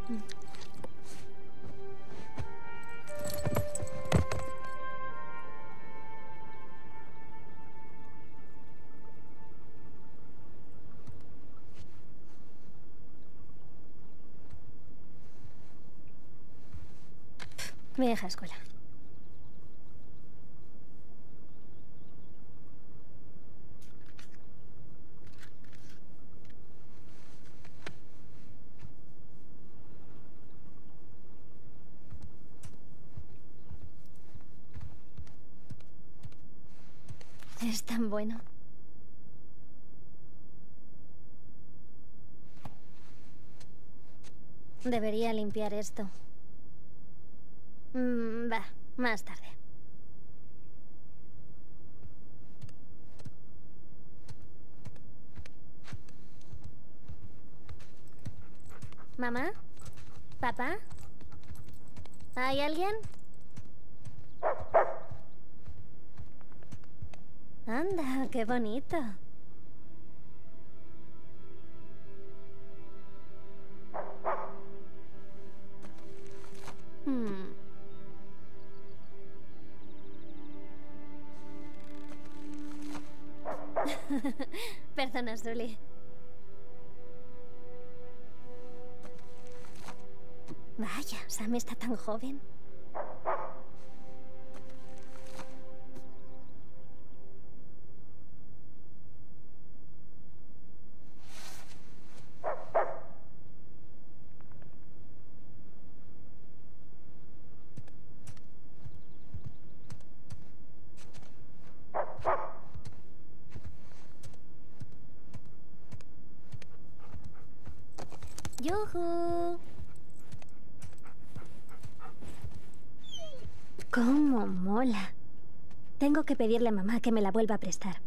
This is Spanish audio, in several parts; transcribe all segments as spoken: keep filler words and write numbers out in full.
Vieja escuela. Es tan bueno. Debería limpiar esto. Mm, va, más tarde. ¿Mamá? ¿Papá? ¿Hay alguien? Anda, qué bonito. Hmm. Perdona, Sully. Vaya, Sam está tan joven. ¡Yujú! ¡Cómo mola! Tengo que pedirle a mamá que me la vuelva a prestar.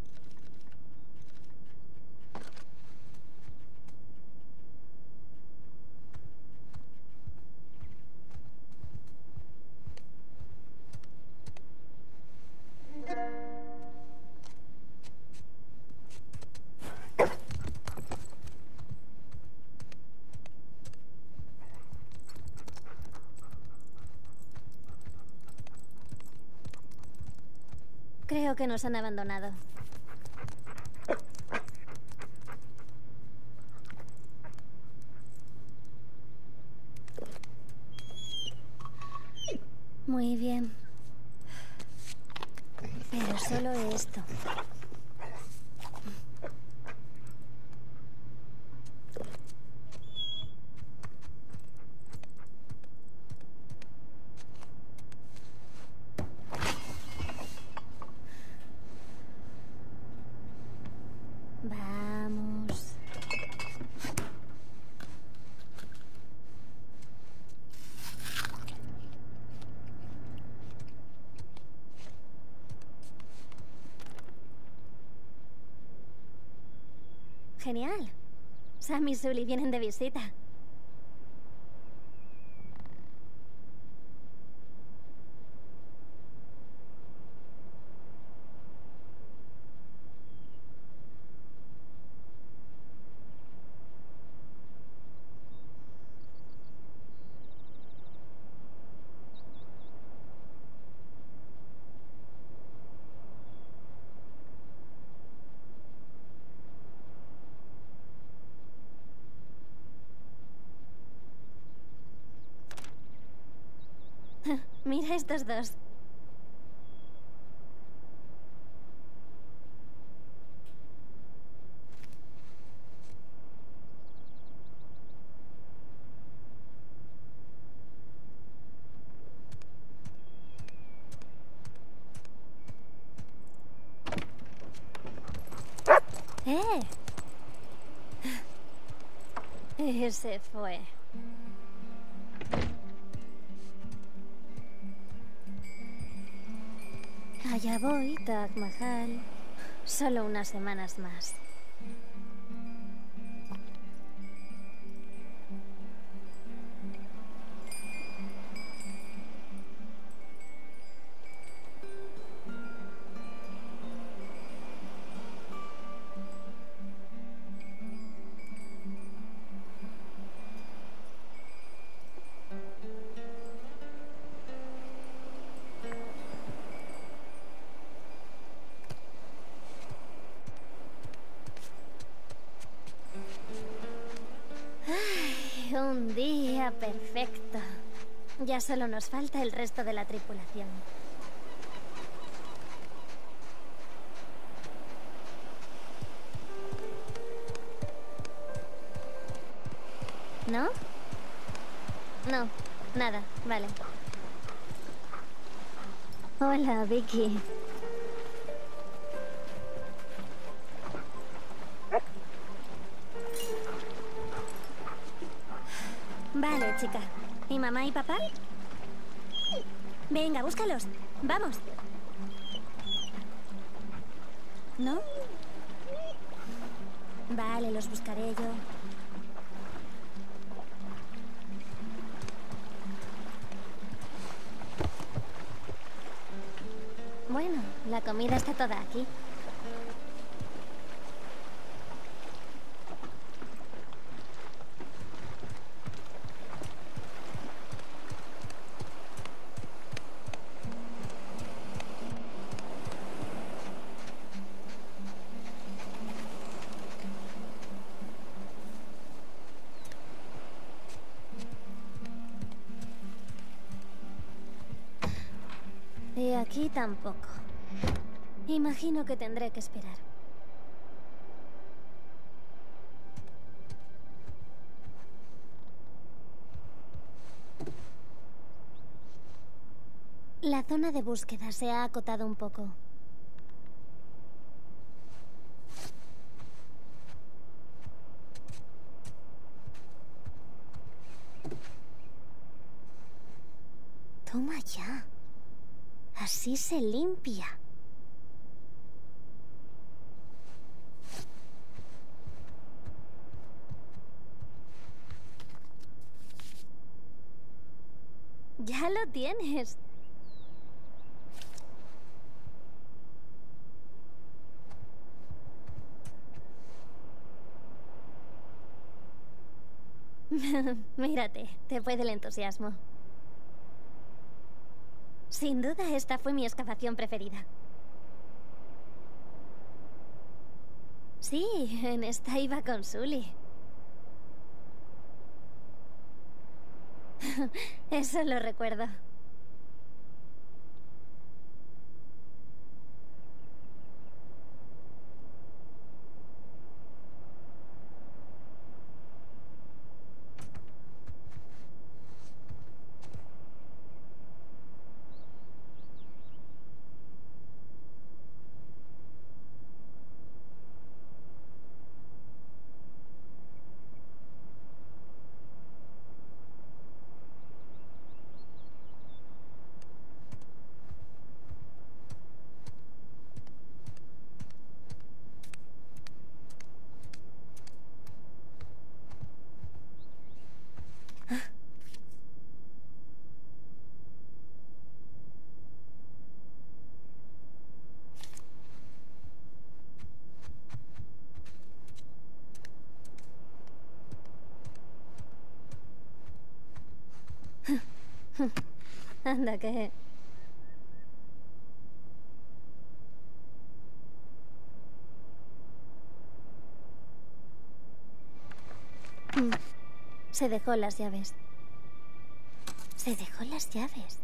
Creo que nos han abandonado. Muy bien. Pero solo esto. Vamos. Genial. Sam y Sully vienen de visita. Mira estos dos. ¡Eh! Ese fue. Allá voy, Taj Mahal. Solo unas semanas más. Está perfecto. Ya solo nos falta el resto de la tripulación. ¿No? No, nada, vale. Hola, Vicky. Vale, chica. ¿Y mamá y papá? Venga, búscalos. Vamos. ¿No? Vale, los buscaré yo. Bueno, la comida está toda aquí. Y aquí tampoco. Imagino que tendré que esperar. La zona de búsqueda se ha acotado un poco. Toma ya. Así se limpia. Ya lo tienes. Mírate, te fue del entusiasmo. Sin duda, esta fue mi excavación preferida. Sí, en esta iba con Sully. Eso lo recuerdo. Anda, que... Se dejó las llaves. Se dejó las llaves.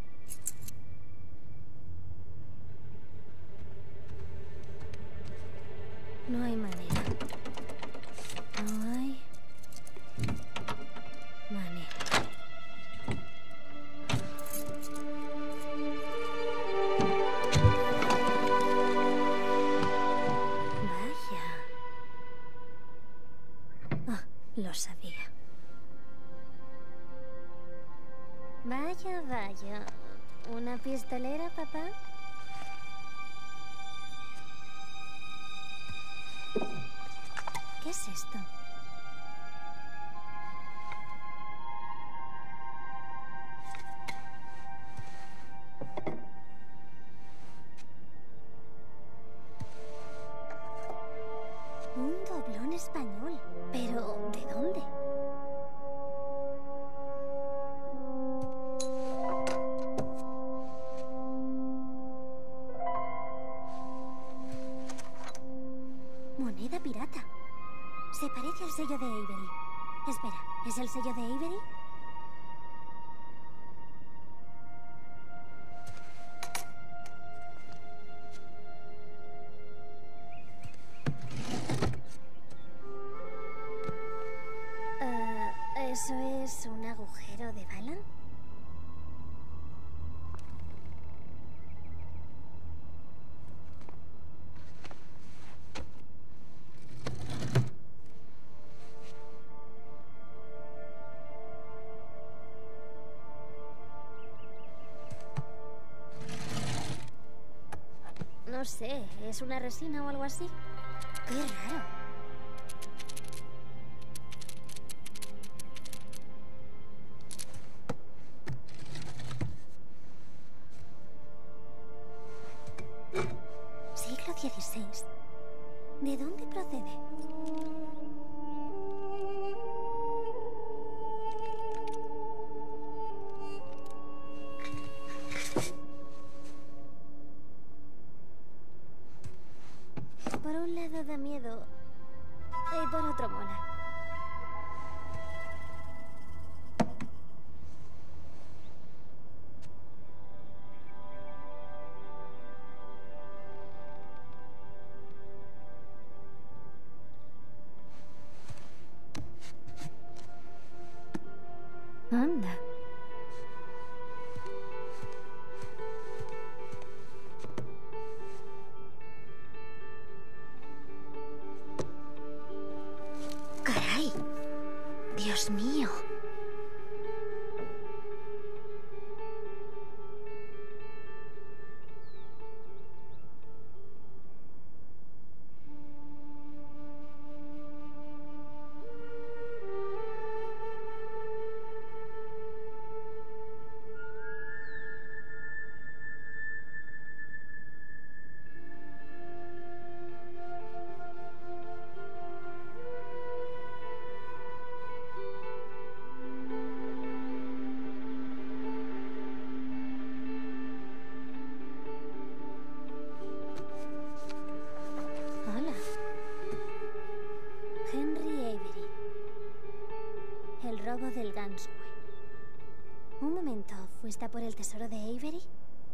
No hay manera. No hay... manera. Lo sabía. Vaya, vaya. ¿Una pistolera, papá? ¿Qué es esto? Un doblón español. ¿Pero de dónde? Moneda pirata. Se parece al sello de Avery. Espera, ¿es el sello de Avery? No sé, ¿es una resina o algo así? Qué raro. Siglo dieciséis. ¿De dónde procede? Por un lado da miedo y por otro mola. Anda. Caray. Dios mío. Hola. Henry Avery. El robo del Gansway. Un momento, ¿fuiste a por el tesoro de Avery?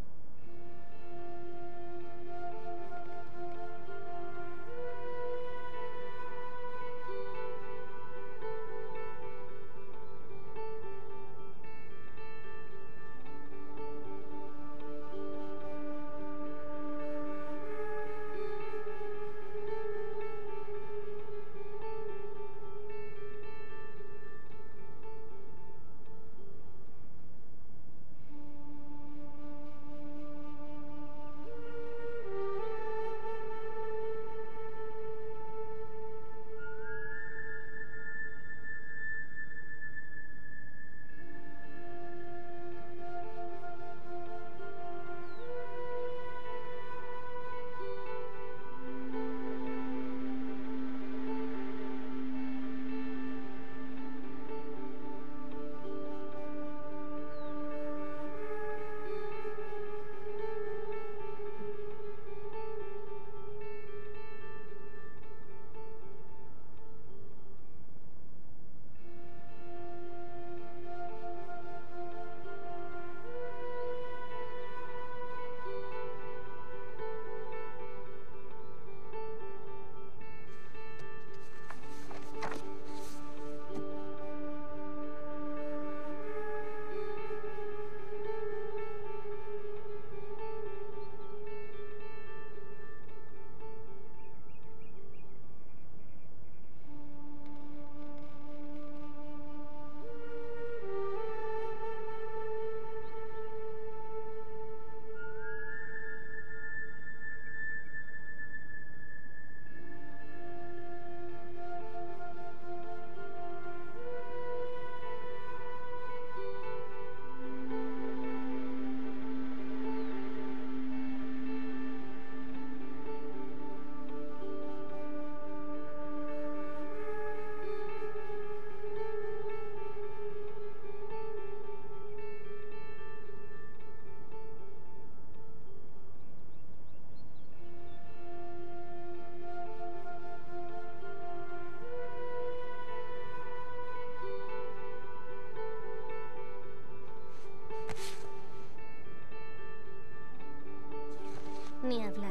Ni hablar.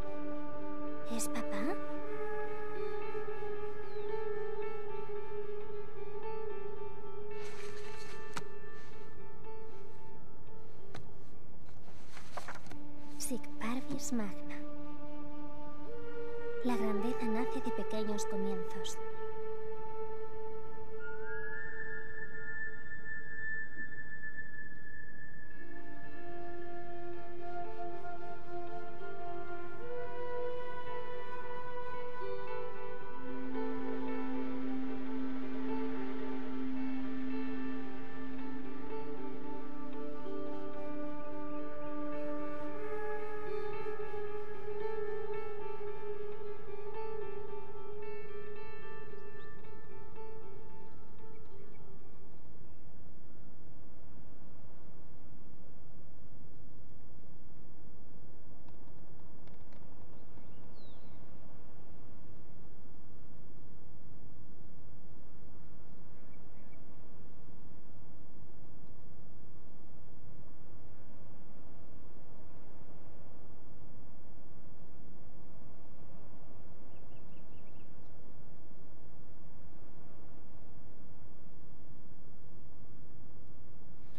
¿Es papá? Sic parvis magna. La grandeza nace de pequeños comienzos.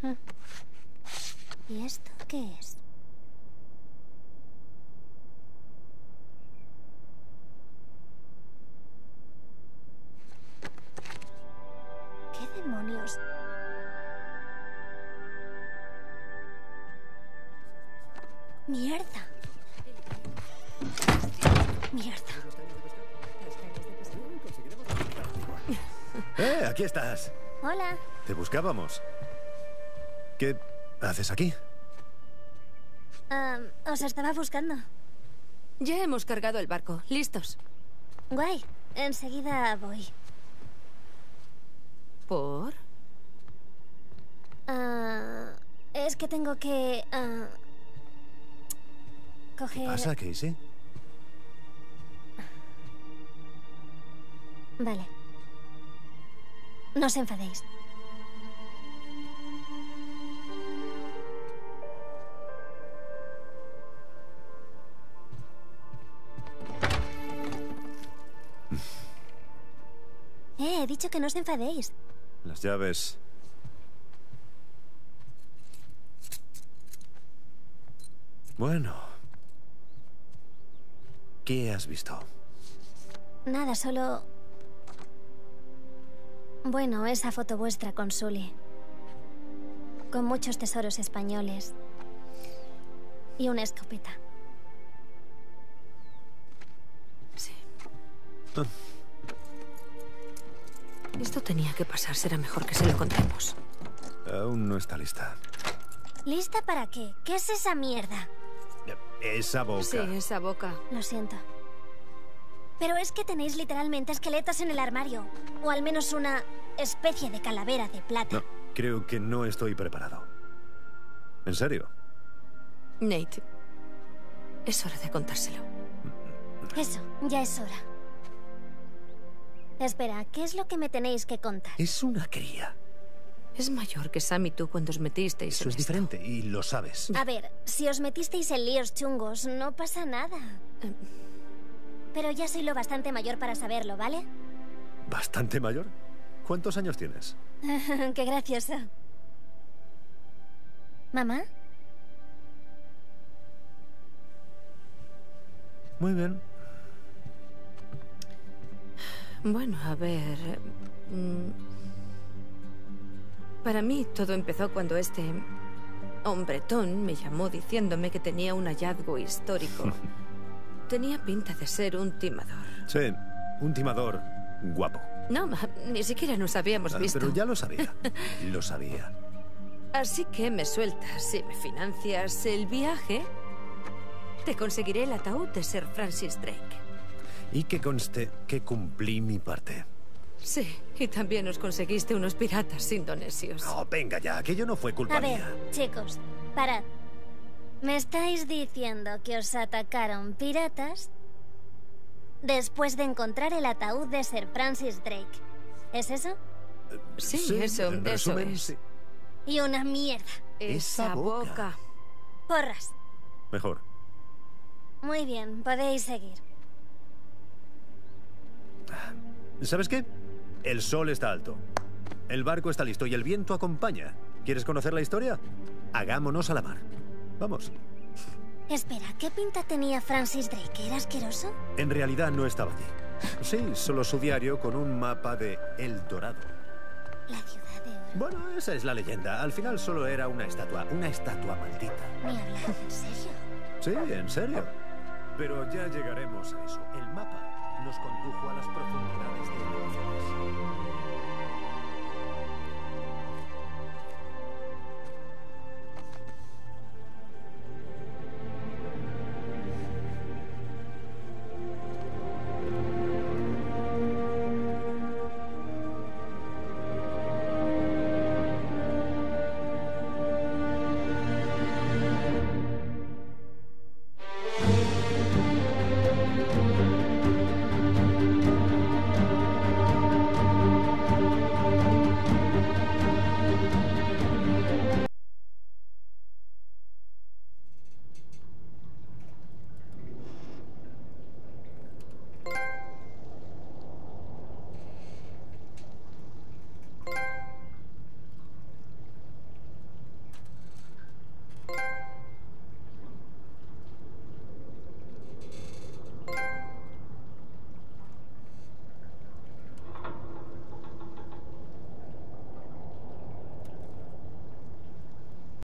¿Y esto qué es? ¿Qué demonios? Mierda. Mierda. ¡Eh! Aquí estás. Hola. Te buscábamos. ¿Qué haces aquí? Um, os estaba buscando. Ya hemos cargado el barco. ¿Listos? Guay. Enseguida voy. ¿Por? Ah, es que tengo que... ah, coger... ¿Qué pasa, Casey? Vale. No os enfadéis. Eh, he dicho que no os enfadéis. Las llaves. Bueno. ¿Qué has visto? Nada, solo... Bueno, esa foto vuestra con Sully. Con muchos tesoros españoles. Y una escopeta. Sí. Ah. Esto tenía que pasar. Será mejor que se lo contemos. Aún no está lista. ¿Lista para qué? ¿Qué es esa mierda? Esa boca. Sí, esa boca. Lo siento. Pero es que tenéis literalmente esqueletos en el armario. O al menos una especie de calavera de plata. No, creo que no estoy preparado. ¿En serio? Nate, es hora de contárselo. Eso, ya es hora. Espera, ¿qué es lo que me tenéis que contar? Es una cría. Es mayor que Sam y tú cuando os metisteis Eso en es esto. diferente y lo sabes. A ver, si os metisteis en líos chungos, no pasa nada. Eh, Pero ya soy lo bastante mayor para saberlo, ¿vale? ¿Bastante mayor? ¿Cuántos años tienes? Qué gracioso. ¿Mamá? Muy bien. Bueno, a ver... mm, Para mí todo empezó cuando este hombretón me llamó diciéndome que tenía un hallazgo histórico. Tenía pinta de ser un timador. Sí, un timador guapo. No, ma, ni siquiera nos habíamos Ah, visto. pero ya lo sabía. Lo sabía. Así que me sueltas. Si me financias el viaje, te conseguiré el ataúd de Sir Francis Drake. Y que conste que cumplí mi parte. Sí, y también os conseguiste unos piratas indonesios. No, venga ya, aquello no fue culpa A ver, mía. chicos, parad. ¿Me estáis diciendo que os atacaron piratas después de encontrar el ataúd de Sir Francis Drake? ¿Es eso? Sí, eso, en eso resumen, es. sí. Y una mierda. Esa Esa boca. boca. Porras. Mejor. Muy bien, podéis seguir. ¿Sabes qué? El sol está alto. El barco está listo y el viento acompaña. ¿Quieres conocer la historia? Hagámonos a la mar. Vamos. Espera, ¿qué pinta tenía Francis Drake? ¿Era asqueroso? En realidad no estaba allí. Sí, solo su diario con un mapa de El Dorado. La ciudad de oro. Bueno, esa es la leyenda. Al final solo era una estatua. Una estatua maldita. Ni hablar, ¿en serio? Sí, en serio. Pero ya llegaremos a eso. El mapa nos condujo a las profundidades de Amazonas.